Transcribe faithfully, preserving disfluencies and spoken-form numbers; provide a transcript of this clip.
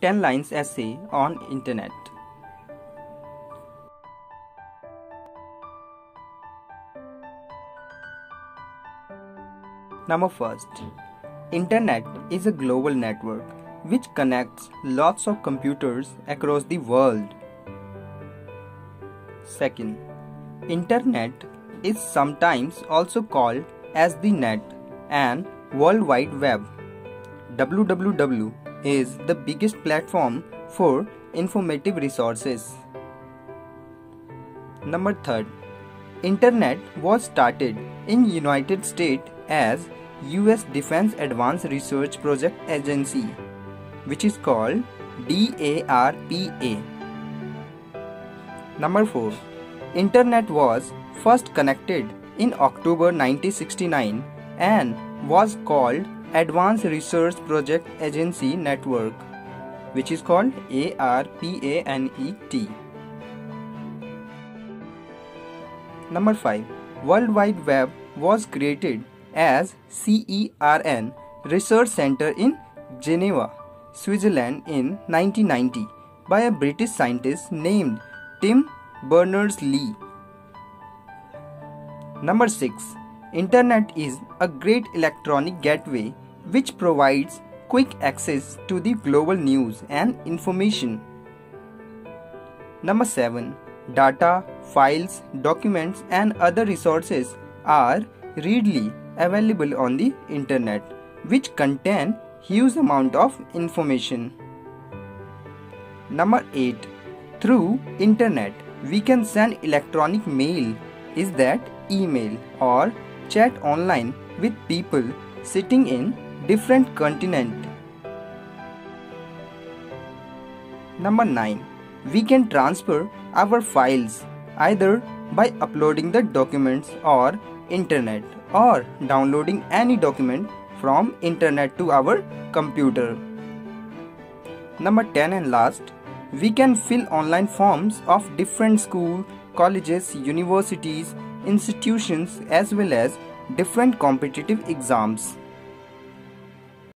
ten lines essay on internet. Number first, Internet is a global network which connects lots of computers across the world. Second, Internet is sometimes also called as the net and World Wide Web. W W W is the biggest platform for informative resources. Number third, Internet was started in United States as U S Defense Advanced Research Project Agency, which is called D A R P A. Number four, Internet was first connected in October nineteen sixty-nine and was called Advanced Research Project Agency Network, which is called A R P A N E T. Number five, World Wide Web was created as CERN Research Center in Geneva, Switzerland in nineteen ninety by a British scientist named Tim Berners-Lee. Number six, Internet is a great electronic gateway which provides quick access to the global news and information. Number seven, data, files, documents and other resources are readily available on the internet, which contain huge amount of information. Number eight, through internet we can send electronic mail, is that email or chat online with people sitting in different continent. Number nine, we can transfer our files either by uploading the documents or internet or downloading any document from internet to our computer. Number ten and last, we can fill online forms of different schools, colleges, universities, institutions as well as different competitive exams.